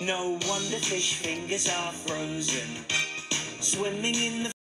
No wonder fish fingers are frozen, swimming in the